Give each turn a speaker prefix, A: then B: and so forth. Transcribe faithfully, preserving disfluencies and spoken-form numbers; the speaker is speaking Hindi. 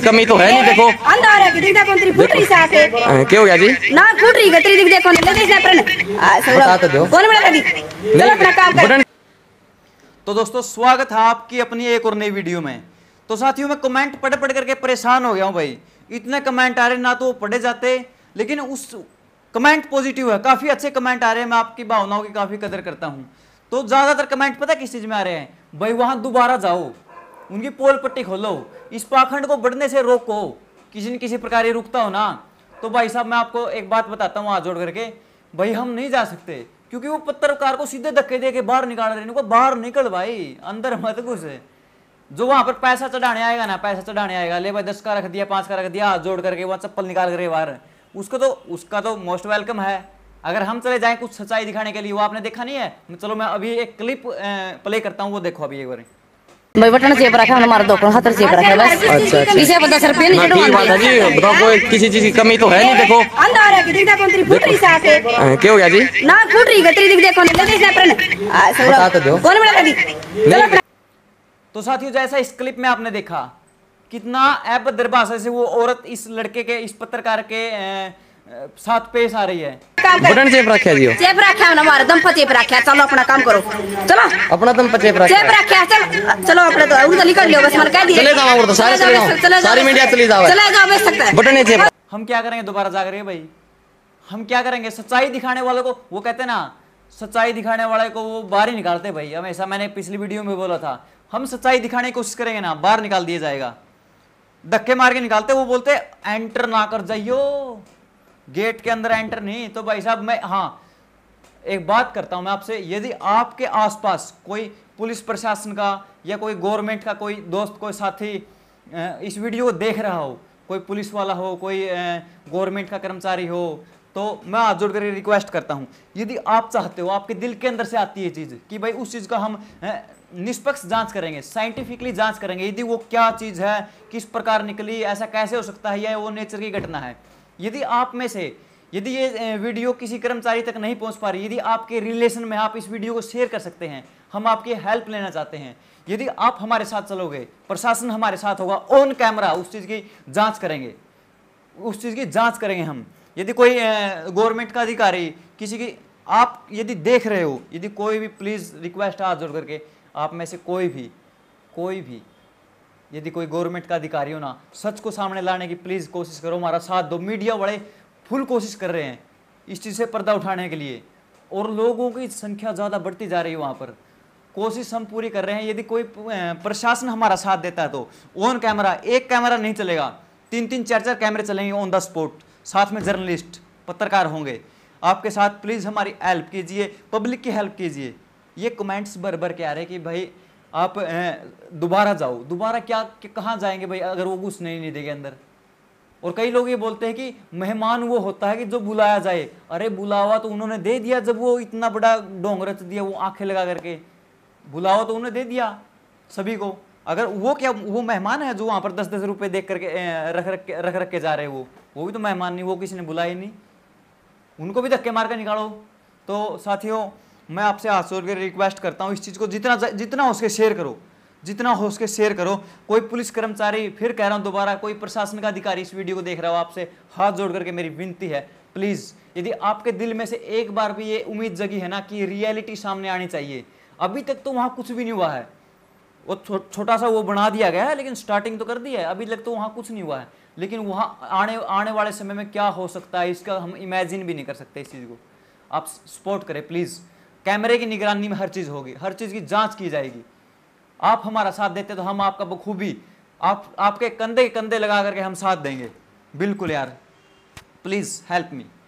A: कमी तो है नहीं, देखो
B: अंदर है कि दिखता कौन तेरी फुट रही साफ है।
A: क्या हो गया जी?
B: ना फुट रही गतरी दिख देखो ले दे स्नैपर ने बता तो दो कौन बड़ा दी चलो अपना काम कर।
C: तो दोस्तों स्वागत है आपकी अपनी एक और नई वीडियो में। तो साथियों मैं कमेंट पढ़ पढ़ करके परेशान हो गया हूं भाई। इतने कमेंट आ रहे ना तो पढ़े जाते, लेकिन उस कमेंट पॉजिटिव है, काफी अच्छे कमेंट आ रहे हैं। मैं आपकी भावनाओं की काफी कदर करता हूं। तो ज्यादातर कमेंट पता किस चीज में आ रहे हैं भाई, वहां दोबारा जाओ, उनकी पोल पट्टी खोलो, इस पाखंड को बढ़ने से रोको। किसी न किसी प्रकार ये रुकता हो ना तो भाई साहब मैं आपको एक बात बताता हूँ हाथ जोड़ करके, भाई हम नहीं जा सकते क्योंकि वो पत्रकार को सीधे धक्के दे के बाहर निकाल रहे हैं। बाहर निकल भाई, अंदर मत घुस। जो वहां पर पैसा चढ़ाने आएगा ना, पैसा चढ़ाने आएगा, ले भाई दस का रख दिया, पांच का रख दिया, हाथ जोड़ करके वहां चप्पल निकाल कर बाहर, उसको तो उसका तो मोस्ट वेलकम है। अगर हम चले जाएं कुछ सच्चाई दिखाने के लिए, वो आपने देखा नहीं है। चलो मैं अभी एक क्लिप प्ले करता हूँ, वो देखो अभी एक बार।
B: भाई बटन चेप रखा है हमारा, दो हाथ चेप रखा है बस।
A: अच्छा अच्छा
B: इसे पता सर पे नहीं
A: ठीक बात है जी। बताओ कोई किसी चीज की कमी तो है नहीं, देखो
B: अंदर है कि दिखता कौन तेरी फुट रही साफ है।
A: क्या हो गया जी?
B: ना फुट रही गतरी दिख देखो ले दे स्नैपर ने बता तो दो कौन बड़ा दी चलो।
C: तो साथियों जैसा इस क्लिप में आपने देखा कितना अभद्र भाषा से वो औरत इस लड़के के, इस पत्रकार के साथ पेश आ रही है।
A: बटन चेप रखा है जी,
B: चेप रखा है हमारा दम पर चेप रखा है। चलो अपना काम करो, चलो
A: अपना दम पर चेप रखा
B: चेप रखा है। चल चलो अपने तो उधर निकल लियो बस, मैंने कह दिया
A: चले जाओ, तो सारे चले जाओ, सारी मीडिया चली जाओ,
B: चले जाओ बेच सकता है
A: बटन चेप।
C: हम क्या करेंगे दोबारा जा रहे भाई, हम क्या करेंगे? सच्चाई दिखाने वाले को, वो कहते ना सच्चाई दिखाने वाले को वो बाहर ही निकालते भाई। हमेशा मैंने पिछली वीडियो में बोला था, हम सच्चाई दिखाने की कोशिश करेंगे ना, बाहर निकाल दिया जाएगा, धक्के मार के निकालते। वो बोलते एंटर ना कर जाइयो, गेट के अंदर एंटर नहीं। तो भाई साहब मैं हाँ एक बात करता हूं मैं आपसे, यदि आपके आसपास कोई पुलिस प्रशासन का या कोई गवर्नमेंट का कोई दोस्त, कोई साथी इस वीडियो को देख रहा हो, कोई पुलिस वाला हो, कोई गवर्नमेंट का कर्मचारी हो, तो मैं हाथ जोड़ कर रिक्वेस्ट करता हूं, यदि आप चाहते हो, आपके दिल के अंदर से आती है चीज कि भाई उस चीज का हम निष्पक्ष जांच करेंगे, साइंटिफिकली जांच करेंगे, यदि वो क्या चीज है, किस प्रकार निकली, ऐसा कैसे हो सकता है, या वो नेचर की घटना है। यदि आप में से यदि ये वीडियो किसी कर्मचारी तक नहीं पहुंच पा रही, यदि आपके रिलेशन में आप इस वीडियो को शेयर कर सकते हैं, हम आपकी हेल्प लेना चाहते हैं। यदि आप हमारे साथ चलोगे, प्रशासन हमारे साथ होगा, ऑन कैमरा उस चीज की जांच करेंगे, उस चीज की जांच करेंगे हम। यदि कोई गवर्नमेंट का अधिकारी किसी की आप यदि देख रहे हो, यदि कोई भी, प्लीज रिक्वेस्ट हाथ जोड़ करके आप में से कोई भी कोई भी यदि कोई गवर्नमेंट का अधिकारी हो ना, सच को सामने लाने की प्लीज कोशिश करो, हमारा साथ दो। मीडिया बड़े फुल कोशिश कर रहे हैं इस चीज से पर्दा उठाने के लिए, और लोगों की संख्या ज्यादा बढ़ती जा रही है वहां पर। कोशिश हम पूरी कर रहे हैं। यदि कोई प्रशासन हमारा साथ देता है तो ऑन कैमरा, एक कैमरा नहीं चलेगा, तीन तीन चार चार कैमरे चलेंगे ऑन द स्पॉट, साथ में जर्नलिस्ट पत्रकार होंगे आपके साथ। प्लीज हमारी हेल्प कीजिए, पब्लिक की हेल्प कीजिए। ये कमेंट्स भर भर के आ रहे हैं कि भाई आप दोबारा जाओ, दोबारा क्या कहाँ जाएंगे भाई अगर वो घुसने ही नहीं देंगे अंदर। और कई लोग ये बोलते हैं कि मेहमान वो होता है कि जो बुलाया जाए। अरे बुलावा तो उन्होंने दे दिया, जब वो इतना बड़ा ढोंग रच दिया, वो आंखें लगा करके बुलावा तो उन्होंने दे दिया सभी को। अगर वो क्या वो मेहमान है जो वहां पर दस दस रुपए देख करके रख रख के रख रख के जा रहे हैं, वो वो भी तो मेहमान नहीं, वो किसी ने बुलाया नहीं, उनको भी धक्के मार कर निकालो। तो साथियों मैं आपसे हाथ जोड़ के रिक्वेस्ट करता हूँ, इस चीज़ को जितना जितना हो सके शेयर करो, जितना हो सके शेयर करो। कोई पुलिस कर्मचारी, फिर कह रहा हूँ दोबारा, कोई प्रशासन का अधिकारी इस वीडियो को देख रहा हो, आपसे हाथ जोड़ करके मेरी विनती है, प्लीज़ यदि आपके दिल में से एक बार भी ये उम्मीद जगी है ना कि रियलिटी सामने आनी चाहिए, अभी तक तो वहाँ कुछ भी नहीं हुआ है। वो छो, छोटा सा वो बना दिया गया है, लेकिन स्टार्टिंग तो कर दी है, अभी तक तो वहाँ कुछ नहीं हुआ है। लेकिन वहाँ आने आने वाले समय में क्या हो सकता है इसका हम इमेजिन भी नहीं कर सकते। इस चीज़ को आप सपोर्ट करें प्लीज़। कैमरे की निगरानी में हर चीज़ होगी, हर चीज़ की जांच की जाएगी। आप हमारा साथ देते तो हम आपका बखूबी आप आपके कंधे कंधे लगा करके हम साथ देंगे। बिल्कुल यार, प्लीज़ हेल्प मी।